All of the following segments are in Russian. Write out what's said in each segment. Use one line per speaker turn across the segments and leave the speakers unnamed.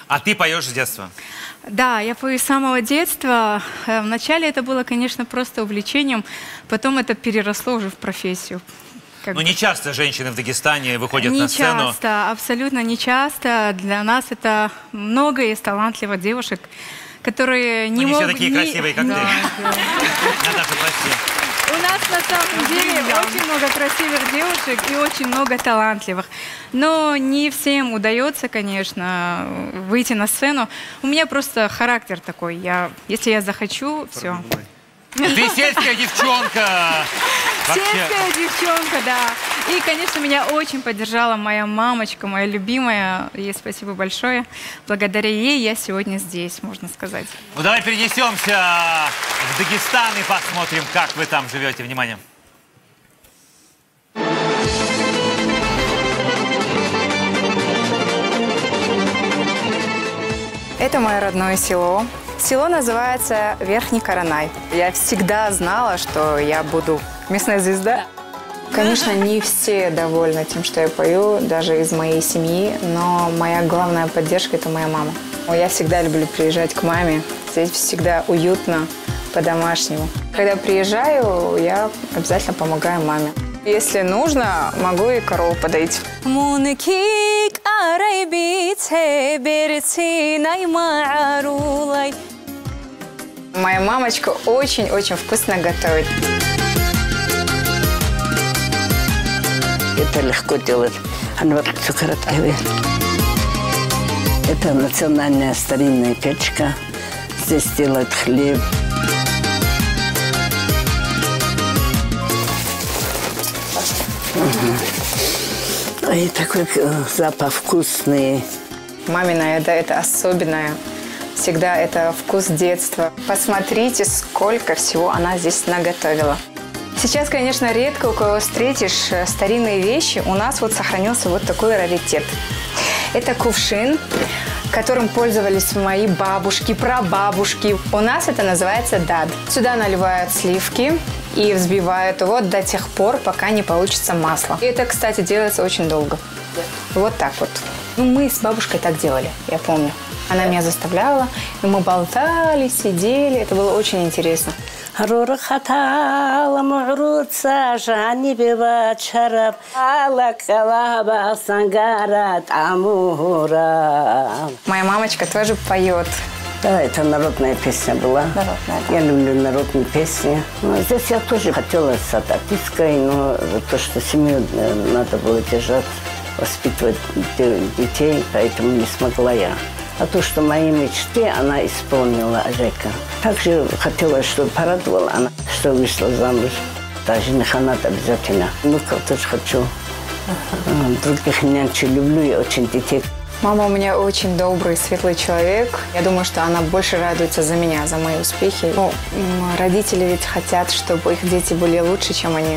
А ты поешь с детства?
Да, я пою с самого детства. Вначале это было, конечно, просто увлечением, потом это переросло уже в профессию.
Ну, не часто женщины в Дагестане выходят на сцену.
Не часто, абсолютно не часто. Для нас это много есть талантливых девушек, которые не могут...
все такие красивые, как ты. Наташа, прости.
У нас на самом деле очень много красивых девушек и очень много талантливых. Но не всем удается, конечно, выйти на сцену. У меня просто характер такой. Если я захочу, все.
Ты сельская девчонка!
Сельская девчонка, да. И, конечно, меня очень поддержала моя мамочка, моя любимая. Ей спасибо большое. Благодаря ей я сегодня здесь, можно сказать.
Ну, давай перенесемся в Дагестан и посмотрим, как вы там живете. Внимание.
Это мое родное село. Село называется Верхний Каранай. Я всегда знала, что я буду местная звезда. Конечно, не все довольны тем, что я пою, даже из моей семьи, но моя главная поддержка – это моя мама. Я всегда люблю приезжать к маме. Здесь всегда уютно, по-домашнему. Когда приезжаю, я обязательно помогаю маме. Если нужно, могу и корову подоить. Моя мамочка очень-очень вкусно готовит.
Это легко делать. Это национальная старинная печка. Здесь делают хлеб. И такой запах вкусный.
Мамина еда – это особенное. Всегда это вкус детства. Посмотрите, сколько всего она здесь наготовила. Сейчас, конечно, редко у кого встретишь старинные вещи. У нас вот сохранился вот такой раритет. Это кувшин, которым пользовались мои бабушки, прабабушки. У нас это называется дад. Сюда наливают сливки и взбивают его до тех пор, пока не получится масло. И это, кстати, делается очень долго. Вот так вот. Ну, мы с бабушкой так делали, я помню. Она меня заставляла, и мы болтали, сидели. Это было очень интересно. Моя мамочка тоже поет.
Да, это народная песня была.
Народная, да.
Я люблю народные песни. Но здесь я тоже хотела стать артисткой, но за то, что семью надо было держать, воспитывать детей, поэтому не смогла я. А то, что мои мечты, она исполнила, Жека. Также хотела, чтобы порадовала она, что вышла замуж. Да, жениха надо обязательно. Внуков тоже хочу. Других нянчу люблю, я очень детей.
Мама у меня очень добрый, светлый человек. Я думаю, что она больше радуется за меня, за мои успехи. Ну, родители ведь хотят, чтобы их дети были лучше, чем они.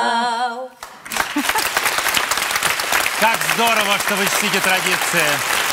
Как здорово, что вы чтите традиции.